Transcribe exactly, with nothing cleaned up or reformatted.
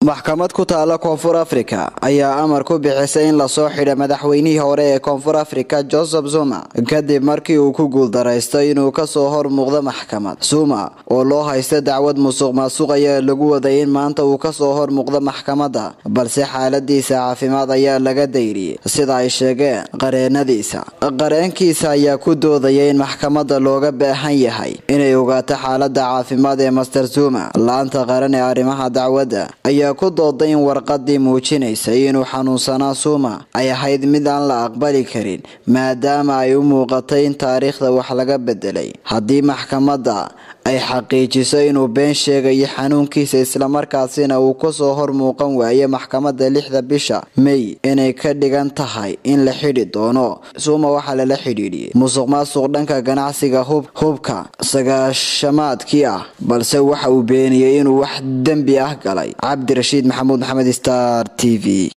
maxkamad ku taala Koonfur Afrika ayaa amar ku bixisay in la soo xidho madaxweynihii hore ee Koonfur Afrika Jacob Zuma kadib markii uu ku guuldareystay inuu ka soo hor muuqdo maxkamad. Zuma oo loo haysta dacwad musuqmaasuq ayaa lagu waday in maanta uu ka soo hor muuqdo maxkamadda, balse xaaladiisa caafimaad ayaa laga dayriyay sida ay sheegeen qareenadiisa. Qareenkiisa ayaa ku doodayay in maxkamadda looga baahan yahay inay ogaato xaaladda caafimaad ee Master Zuma. Laanta qaran ee arrimaha dacwadda ayaa ku dooday in warqadii muujinaysay inuu xanuunsanaa Zuma ay ahayd mid aan la aqbali karin maadaama ay u muuqatay in taariikhda wax laga bedelay. Haddii maxkamadda ay xaqiijiso inuu been sheegayo xanuunkiisa isla markaasina uu ka soo hor muuqan waayo maxkamadda lixda bisha May inay ka dhigan tahay in la xidhi doono. Zuma waxa la xidhiidhiyay musuqmaasuq dhanka ganacsiga hub hubka sagaashamaadkii ah, balse waxa uu beeniyay inuu wax dambi ah galay. Cabdirashiid Maxamuud Maxamed, Star T V.